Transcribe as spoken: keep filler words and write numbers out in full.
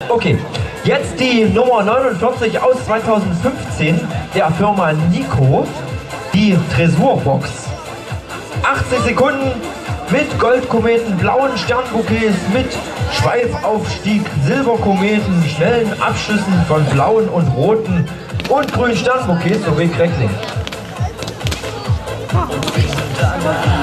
Okay, jetzt die Nummer neunundvierzig aus zweitausendfünfzehn der Firma Nico, die Tresurbox. achtzig Sekunden mit Goldkometen, blauen Sternbouquets, mit Schweifaufstieg, Silberkometen, schnellen Abschüssen von blauen und roten und grünen Sternbouquets sowie Crackling.